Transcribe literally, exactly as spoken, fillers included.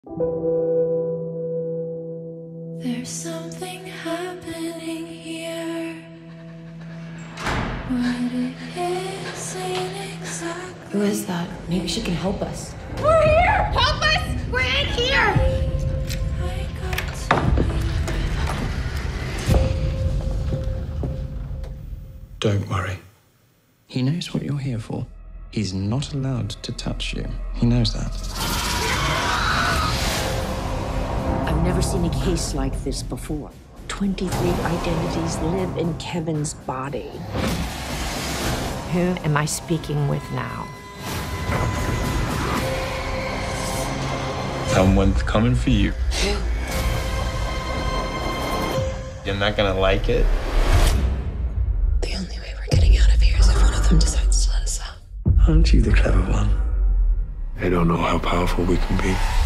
There's something happening here. What it is ain't exactly. Who is that? Maybe she can help us. We're here! Help us! We're in here! I got to Don't worry. He knows what you're here for. He's not allowed to touch you. He knows that. I've never seen a case like this before. twenty-three identities live in Kevin's body. Who am I speaking with now? Someone's coming for you. You're not gonna like it. The only way we're getting out of here is if one of them decides to let us out. Aren't you the clever one? They don't know how powerful we can be.